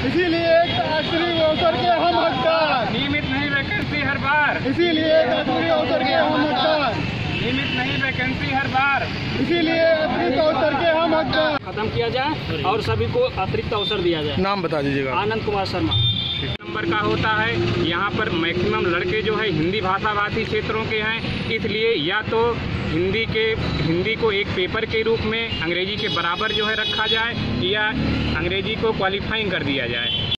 इसीलिए अतिरिक्त अवसर के हम हकदार। नियमित नहीं वैकेंसी हर बार। इसीलिए अतिरिक्त अवसर के हम हकदार। नियमित नहीं वैकेंसी हर बार। इसीलिए अतिरिक्त अवसर के हम हकदार। खत्म किया जाए और सभी को अतिरिक्त अवसर दिया जाए। नाम बता दीजिएगा। आनंद कुमार शर्मा। नंबर का होता है। यहाँ पर मैक्सिमम लड़के जो है हिंदी भाषाभाषी क्षेत्रों के हैं, इसलिए या तो हिंदी को एक पेपर के रूप में अंग्रेजी के बराबर जो है रखा जाए या अंग्रेजी को क्वालिफाइंग कर दिया जाए।